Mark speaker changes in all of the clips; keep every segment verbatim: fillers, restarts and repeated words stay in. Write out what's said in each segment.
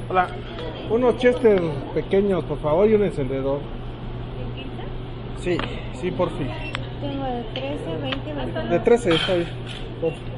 Speaker 1: Hola, unos Chester pequeños, por favor, y un encendedor.
Speaker 2: ¿De quince?
Speaker 1: Sí, sí, por fin.
Speaker 2: Tengo de trece, veinte, veinte.
Speaker 1: De trece, está bien. Por fin.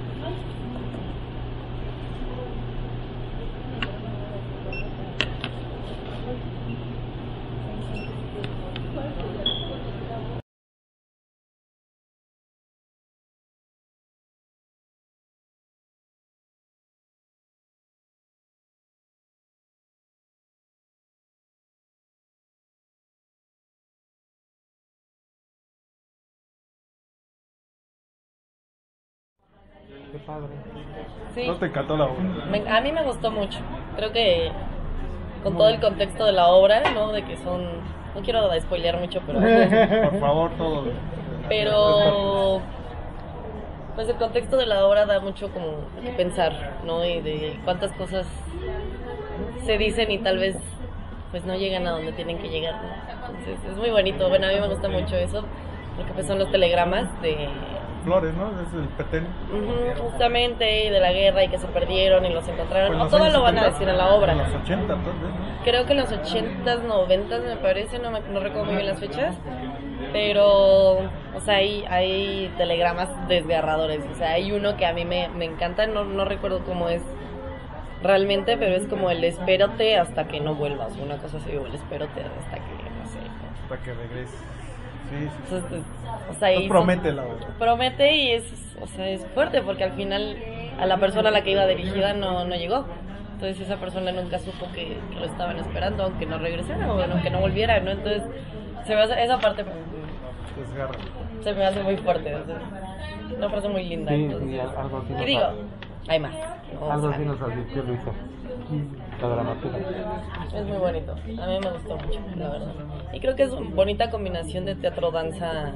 Speaker 1: Qué padre.
Speaker 3: Sí.
Speaker 1: ¿No te encantó la obra?
Speaker 3: Me- a mí me gustó mucho. Creo que con todo el contexto de la obra, ¿no? De que son... No quiero spoilear mucho, pero...
Speaker 1: Por favor, todo.
Speaker 3: pero... Pues el contexto de la obra da mucho como que pensar, ¿no? Y de cuántas cosas se dicen y tal vez pues no llegan a donde tienen que llegar, ¿no? Entonces es muy bonito. Bueno, a mí me gusta mucho eso, porque pues son los telegramas de...
Speaker 1: Flores, ¿no? Es el petén.
Speaker 3: Ujú, justamente, y de la guerra y que se perdieron y los encontraron.
Speaker 1: Pues
Speaker 3: O
Speaker 1: los
Speaker 3: todo
Speaker 1: años
Speaker 3: lo van a
Speaker 1: setenta,
Speaker 3: decir en la obra.
Speaker 1: En los ochenta, tal vez, ¿no?
Speaker 3: Creo que en los ochentas, noventas me parece, no, me, no recuerdo muy bien las fechas. Pero, o sea, hay, hay telegramas desgarradores. O sea, hay uno que a mí me, me encanta, no, no recuerdo cómo es realmente, pero es como el espérate hasta que no vuelvas. Una cosa así, o el espérate hasta que, no sé. ¿no?
Speaker 1: Para que regrese. Sí, sí.
Speaker 3: Entonces, o sea, y
Speaker 1: Entonces promete la obra.
Speaker 3: promete y es, o sea, es fuerte porque al final a la persona a la que iba dirigida no, no llegó. Entonces esa persona nunca supo que, que lo estaban esperando, aunque no regresara o aunque no volviera, ¿no? Entonces se me hace, esa parte
Speaker 1: Desgarra.
Speaker 3: se me hace muy fuerte, o sea, una frase muy linda.
Speaker 4: Sí,
Speaker 3: Entonces,
Speaker 4: sí, algo así
Speaker 3: y
Speaker 4: nos
Speaker 3: digo,
Speaker 4: ha-
Speaker 3: hay más. ¿no?
Speaker 4: algo
Speaker 3: O
Speaker 4: así
Speaker 3: sea,
Speaker 4: nos advirtió Luisa. La dramaturga.
Speaker 3: es muy bonito, a mí me gustó mucho, la verdad. Y creo que es una bonita combinación de teatro, danza,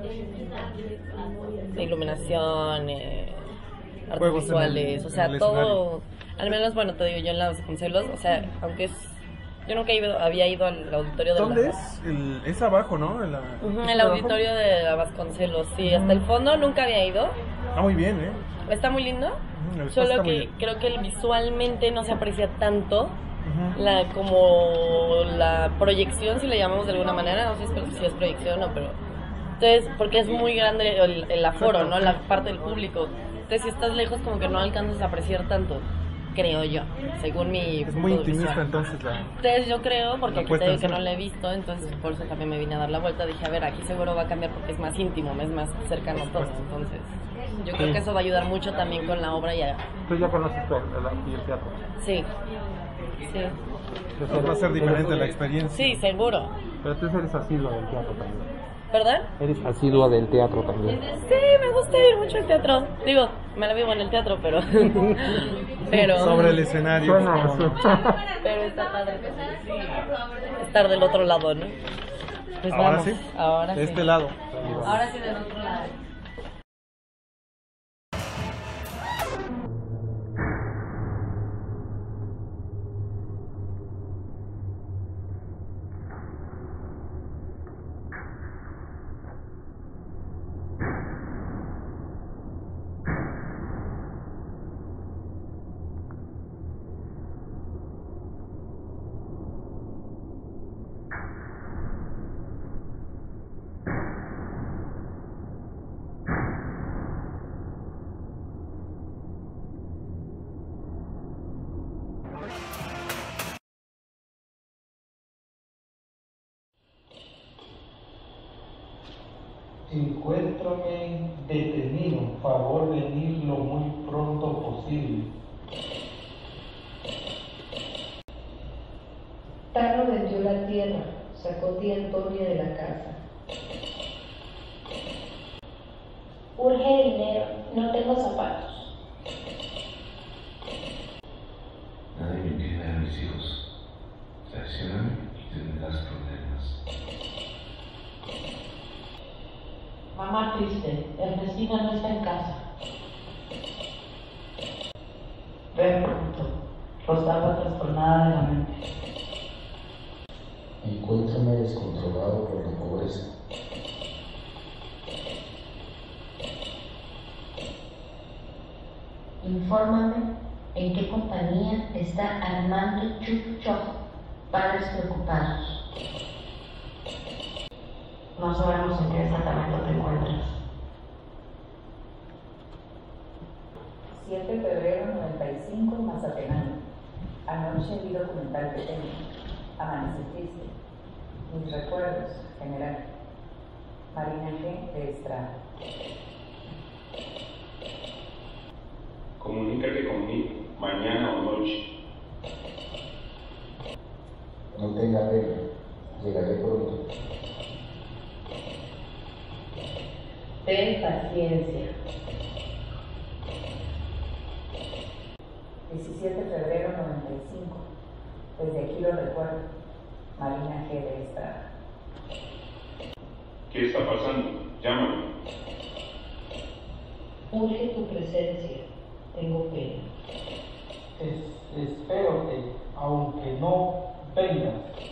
Speaker 3: de iluminación, eh, artes
Speaker 1: Juegos en el-
Speaker 3: visuales, o sea,
Speaker 1: en el
Speaker 3: todo, al menos, bueno, te digo, yo en la Vasconcelos, o sea, aunque es, yo nunca he ido- había ido al auditorio de
Speaker 1: ¿Dónde
Speaker 3: la...
Speaker 1: es? El, es abajo, ¿no? En la,
Speaker 3: Ujú,
Speaker 1: ¿es
Speaker 3: el
Speaker 1: abajo?
Speaker 3: auditorio de la Vasconcelos, sí, hasta el fondo nunca había ido,
Speaker 1: Está muy bien, ¿eh?
Speaker 3: está muy lindo,
Speaker 1: Ujú, el espacio
Speaker 3: solo
Speaker 1: está muy
Speaker 3: que
Speaker 1: bien.
Speaker 3: creo que visualmente no se aprecia tanto
Speaker 1: Ujú.
Speaker 3: la como la proyección, si le llamamos de alguna manera, no sé si es proyección o pero entonces porque es muy grande el, el aforo, no la parte del público, entonces si estás lejos como que no alcanzas a apreciar tanto, creo yo, según mi
Speaker 1: Es muy
Speaker 3: punto de
Speaker 1: intimista
Speaker 3: visual.
Speaker 1: entonces la...
Speaker 3: Entonces yo creo, porque
Speaker 1: La
Speaker 3: aquí
Speaker 1: puesta
Speaker 3: te
Speaker 1: en
Speaker 3: digo que
Speaker 1: escena.
Speaker 3: no la he visto, entonces por eso también me vine a dar la vuelta, dije a ver, aquí seguro va a cambiar porque es más íntimo, es más cercano todo, entonces yo creo que eso va a ayudar mucho también con la obra y a...
Speaker 4: Tú ya conoces el, el, el teatro.
Speaker 3: sí, sí,
Speaker 1: Pues va a ser diferente la experiencia.
Speaker 3: sí, seguro.
Speaker 4: Pero tú eres asidua del teatro también.
Speaker 3: ¿Verdad?
Speaker 4: Eres asidua del teatro también.
Speaker 3: Sí, me gusta ir mucho al teatro. Digo, me la vivo en el teatro, pero. pero.
Speaker 1: Sobre el escenario.
Speaker 4: Suena
Speaker 1: por favor.
Speaker 4: eso.
Speaker 3: Pero está padre estar del otro lado, ¿no? Pues
Speaker 1: Ahora
Speaker 3: vamos.
Speaker 1: sí.
Speaker 3: Ahora
Speaker 1: De
Speaker 3: sí.
Speaker 1: este lado.
Speaker 3: Ahora sí del otro lado.
Speaker 5: Encuéntrame detenido, favor venir lo muy pronto posible.
Speaker 6: Tano vendió la tierra, sacó tía Antonia de la casa.
Speaker 7: Urge dinero, no tengo zapatos.
Speaker 8: Nadie me entiende a mis hijos. Traicióname y tendrás problemas.
Speaker 7: Mamá triste, Ernestina no está en casa. Ven pronto, Rosalba trastornada de la mente.
Speaker 8: Encuéntrame descontrolado por la pobreza.
Speaker 7: Infórmame
Speaker 6: ¿En qué compañía está Armando Chucho? Padres preocupados.
Speaker 7: No sabemos en qué departamento te encuentras.
Speaker 9: siete de febrero noventa y cinco, Mazatenango. Anoche vi documental que tengo. Amanecí triste. Mis recuerdos, general. Marina G. de Estrada.
Speaker 10: Comunícate conmigo, mañana o noche.
Speaker 11: No tenga pena, llegaré pronto.
Speaker 6: Ten paciencia.
Speaker 9: diecisiete de febrero noventa y cinco. Desde aquí lo recuerdo. Marina G. de Estrada.
Speaker 10: ¿Qué está pasando? Llámame.
Speaker 6: Urge tu presencia. Tengo pena.
Speaker 5: Es, espero que, aunque no vengas.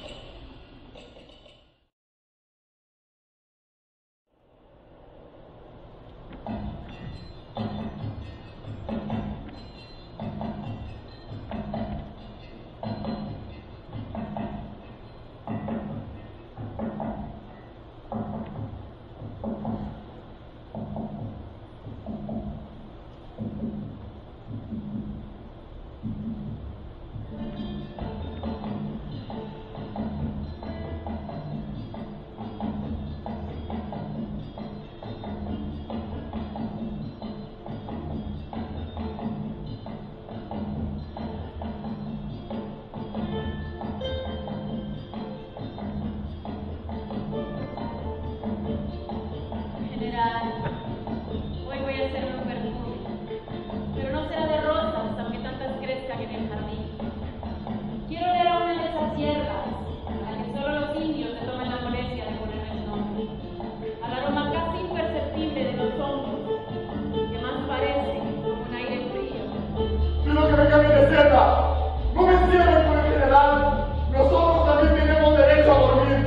Speaker 12: Hoy voy a hacerme un perfume, pero no será de rosas, aunque tantas crezcan en el jardín. Quiero leer a una de esas hierbas, a la que solo los indios se toman la molestia de ponerle el nombre, al aroma casi imperceptible de los hongos, que más parece como un aire frío.
Speaker 13: ¡Pido que me cambien de celda! ¡No me encierren con el general! ¡Nosotros también tenemos derecho a dormir!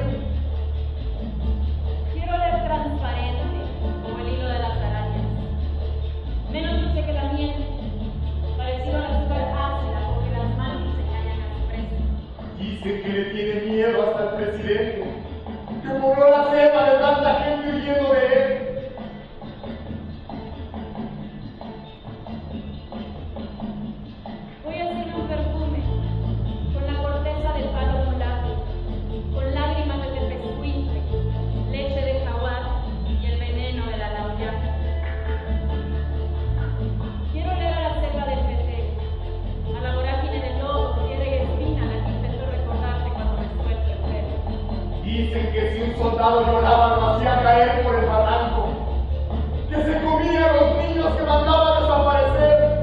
Speaker 12: Quiero leer transparente, como el hilo de las arañas, menos dulce que la miel, parecido al azúcar ácida porque las manos engañan a su preso.
Speaker 13: Dicen que le tiene miedo hasta el presidente, que murió la cena de tanta gente huyendo de él.
Speaker 12: Voy a hacerme un perfume con la corteza del palo mulato, con lágrimas de tepezcuintle, leche de jaguar y el veneno de la lauyaca. Quiero leer a la selva del petén, a la vorágine del lobo, piedra y espina, la que intento recordarte cuando me suelto el pelo.
Speaker 13: Dicen que si un soldado lloraba lo hacía caer por el barranco, que se comía a los niños que mandaba desaparecer.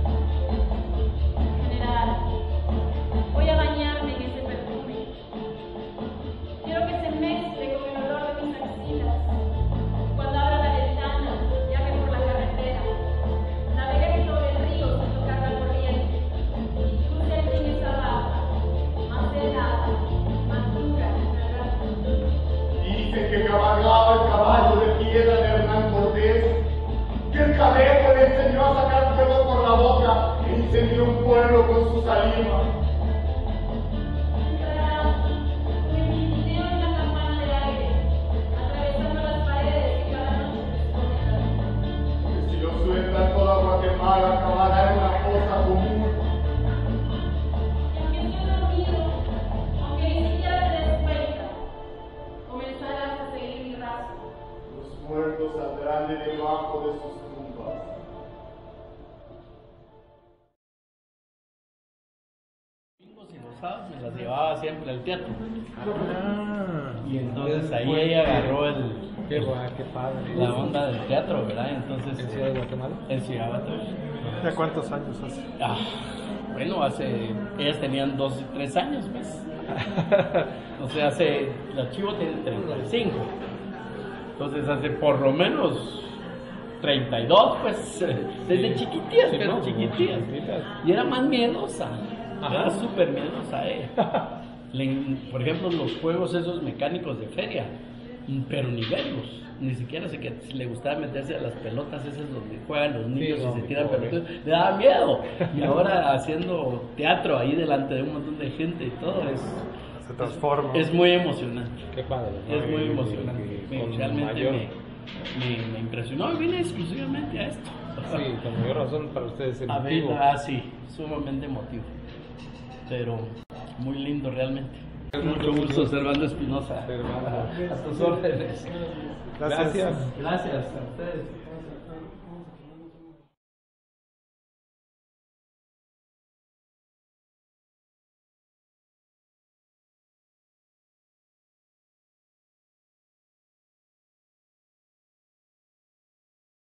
Speaker 12: General, voy a bañarme en ese perfume. Quiero que se mezcle con el olor de mis axilas. Cuando abra la ventana, viaje por la carretera, navegue sobre el río sin tocar la corriente, y cruce el río esa baja, más helada, más dura, ¿verdad?
Speaker 13: Dicen que cabalgaba el caballo de piedra de Hernán Cortés, que el cadejo le enseñó a sacar fuego por la boca e incendió un pueblo con su saliva.
Speaker 12: Entrará con el tintineo en la campana del aire, atravesando las paredes que cada noche se esconden.
Speaker 13: Que si lo suelta toda Guatemala acabará en una fosa común.
Speaker 12: Y aunque estés dormido, aunque ni siquiera te des cuenta, comenzarás a seguir mi rastro.
Speaker 13: Los muertos saldrán de debajo de sus tumbas.
Speaker 14: Y los sábados me las llevaba siempre al teatro. Y entonces ahí ella agarró el,
Speaker 4: Qué guay, qué padre.
Speaker 14: la onda del teatro, ¿verdad? Entonces,
Speaker 4: ¿En Ciudad de Guatemala?
Speaker 14: En Ciudad de Guatemala.
Speaker 1: ¿Ya cuántos años hace?
Speaker 14: Ah, bueno, hace. Ellas tenían dos, tres años, pues. O sea, hace. La Chivo tiene treinta y cinco. Entonces, hace por lo menos treinta y dos, pues. Desde chiquitías,
Speaker 4: Sí,
Speaker 14: pero
Speaker 4: ¿no?
Speaker 14: chiquitías.
Speaker 4: Chiquitas.
Speaker 14: Y era más miedosa.
Speaker 4: Ajá.
Speaker 14: Era súper miedosa ella. Le- por ejemplo, los juegos esos mecánicos de feria. pero ni verlos. Ni siquiera sé que le gustaba meterse a las pelotas esas donde juegan los niños
Speaker 4: Sí, no,
Speaker 14: y se tiran
Speaker 4: pobre.
Speaker 14: pelotas. Le daba miedo. Y ahora haciendo teatro ahí delante de un montón de gente y todo es...
Speaker 15: Se transforma.
Speaker 14: Es muy emocionante.
Speaker 4: Qué padre. ¿no?
Speaker 14: Es muy
Speaker 4: Y-
Speaker 14: emocionante.
Speaker 4: y-
Speaker 14: Me-
Speaker 4: con
Speaker 14: realmente
Speaker 4: mayor-
Speaker 14: me, me, me impresionó y vine exclusivamente a esto.
Speaker 4: Sí, con mayor razón para ustedes el
Speaker 14: A ver,
Speaker 4: motivo.
Speaker 14: ah, sí, sumamente emotivo. Pero muy lindo realmente. Mucho gusto, Servando Espinosa.
Speaker 4: Servando.
Speaker 14: A tus órdenes.
Speaker 4: Gracias.
Speaker 14: Gracias a ustedes.